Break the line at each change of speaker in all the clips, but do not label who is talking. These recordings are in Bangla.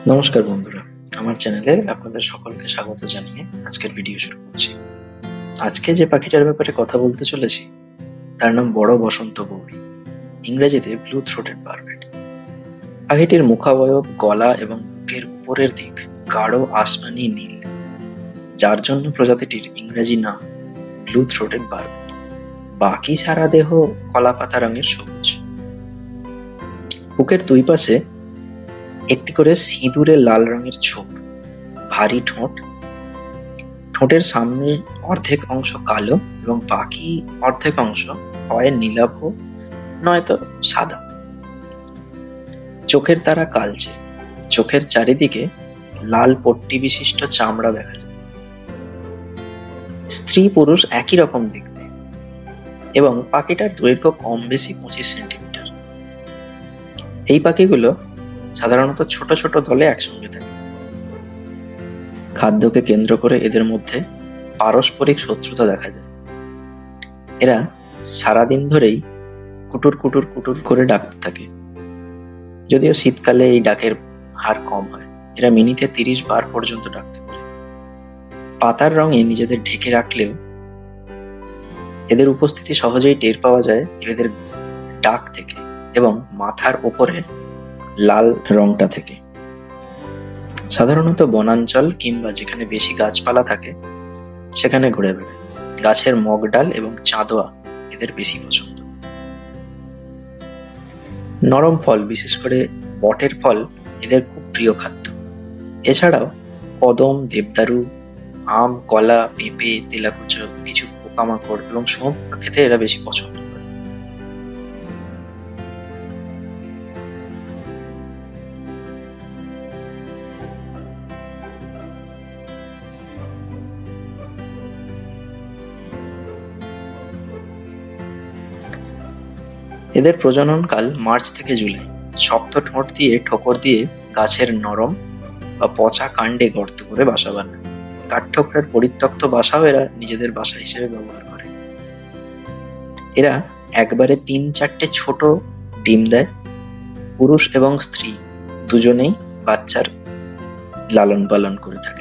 নমস্কার বন্ধুরা, আমার চ্যানেলে আপনাদের সকলকে স্বাগত জানিয়ে আজকের ভিডিও শুরু করছি। আজকে যে পাখিটার ব্যাপারে কথা বলতে চলেছি তার নাম বড় বসন্ত গৌরী, ইংরেজিতে ব্লু থ্রোটেড বারবেট। পাখিটির মুখাবয়ব, গলা এবং বুকের উপরের দিক গাঢ় আসমানি নীল, যার জন্য প্রজাতিটির ইংরেজি নাম ব্লু থ্রোটেড বারবেট। বাকি সারা দেহ কলা পাতা রঙের সবুজ। বুকের দুই পাশে একটি করে সিঁদুরে লাল রঙের ছোপ, ভারী ঠোঁট, ঠোঁটের সামনের অর্ধেক অংশ কালো এবং বাকি অর্ধেক অংশ হয় নীলাভ নয়তো সাদা। চোখের তারা কালচে, চোখের চারিদিকে লাল পট্টি বিশিষ্ট চামড়া দেখা যায়। স্ত্রী পুরুষ একই রকম দেখতে এবং পাখিটার দৈর্ঘ্য কম বেশি 25 সেন্টিমিটার। এই পাখিগুলো সাধারণত ছোট ছোট দলে একসঙ্গে থাকে। খাদ্যকে কেন্দ্র করে এদের মধ্যে পারস্পরিক শত্রুতা দেখা যায়। এরা সারাদিন ধরেই কুটুর কুটুর কুটুর করে ডাকতে থাকে। যদিও শীতকালে এই ডাকের হার কম হয়, এরা মিনিটে 30 বার পর্যন্ত ডাকতে পারে। পাতার রঙে নিজেদের ঢেকে রাখলেও এদের উপস্থিতি সহজেই টের পাওয়া যায় এদের ডাক থেকে এবং মাথার ওপরে লাল রংটা থেকে। সাধারণত বনাঞ্চল কিংবা যেখানে বেশি গাছপালা থাকে সেখানে ঘুরে বেড়ায়। গাছের মগডাল এবং চাঁদোয়া এদের বেশি পছন্দ। নরম ফল, বিশেষ করে বটের ফল এদের খুব প্রিয় খাদ্য। এছাড়াও কদম, দেবদারু, আম, কলা, পেঁপে, তেলাকুচো, কিছু পোকামাকড় এবং শোঁপ খেতে এরা বেশি পছন্দ করে। এদের প্রজননকাল মার্চ থেকে জুলাই। শক্ত ঠোঁট দিয়ে ঠোকর দিয়ে গাছের নরম বা পচা কাণ্ডে গর্ত করে বাসা বানায়। কাঠঠোকরার পরিত্যক্ত বাসাও এরা নিজেদের বাসা হিসেবে ব্যবহার করে। এরা একবারে 3-4টে ছোট ডিম দেয়। পুরুষ এবং স্ত্রী দুজনেই বাচ্চার লালন পালন করে থাকে।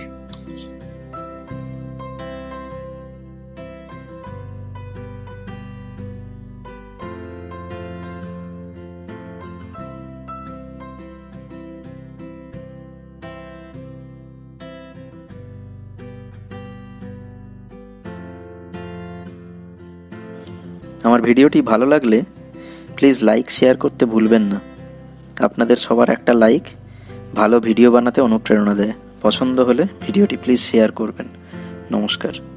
আমার ভিডিওটি ভালো লাগলে প্লিজ লাইক, শেয়ার করতে ভুলবেন না। আপনাদের সবার একটা লাইক ভালো ভিডিও বানাতে অনুপ্রেরণা দেয়। পছন্দ হলে ভিডিওটি প্লিজ শেয়ার করবেন। নমস্কার।